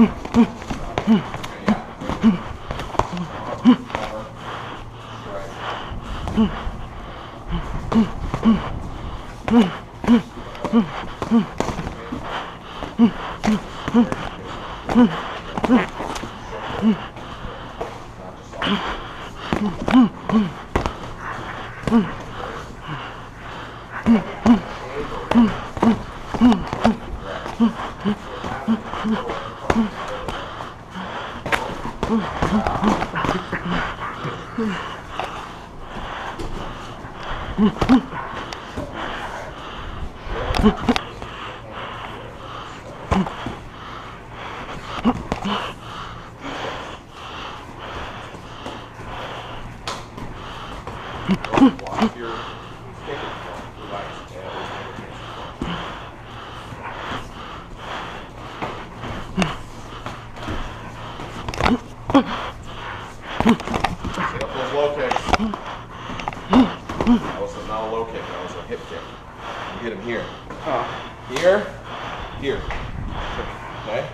Not a low kick, that was a hip kick. You hit him here. Here, here. Okay?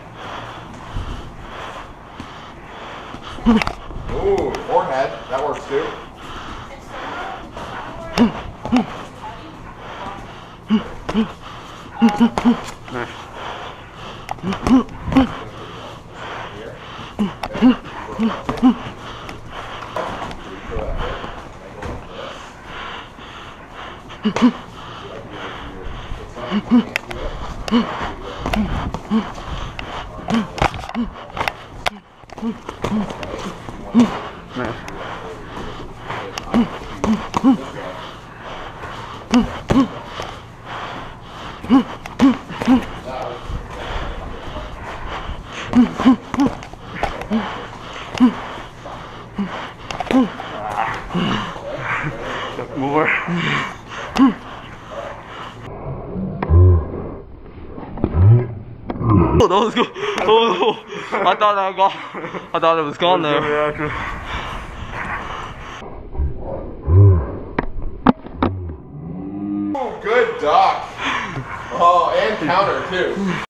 Ooh, forehead. That works too. More. Oh, that was good. Oh, I thought it was gone there. Oh, good duck. Oh, and counter too.